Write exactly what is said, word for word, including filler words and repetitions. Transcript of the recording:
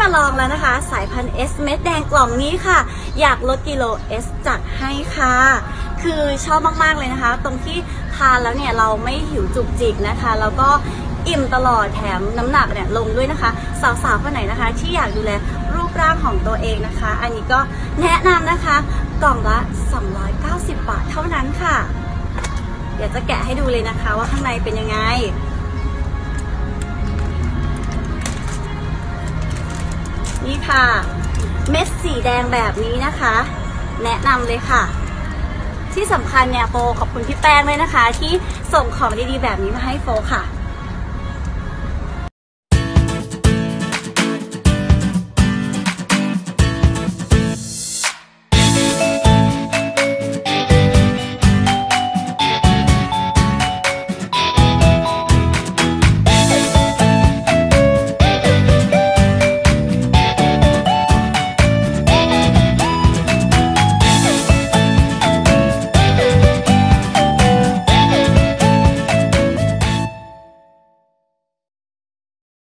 มาลองแล้วนะคะสายพันธุ์ S เม็ดแดงกล่องนี้ค่ะอยากลดกิโล S จัดให้ค่ะคือชอบมากๆเลยนะคะตรงที่ทานแล้วเนี่ยเราไม่หิวจุกจิกนะคะแล้วก็อิ่มตลอดแถมน้ำหนักเนี่ยลงด้วยนะคะสาวๆคนไหนนะคะที่อยากดูแลรูปร่างของตัวเองนะคะอันนี้ก็แนะนำนะคะกล่องละสองร้อยเก้าสิบบาทเท่านั้นค่ะเดี๋ยวจะแกะให้ดูเลยนะคะว่าข้างในเป็นยังไงนี่ค่ะเม็ดสีแดงแบบนี้นะคะแนะนำเลยค่ะที่สำคัญเนี่ยโฟขอบคุณพี่แป้งเลยนะคะที่ส่งของดีๆแบบนี้มาให้โฟค่ะ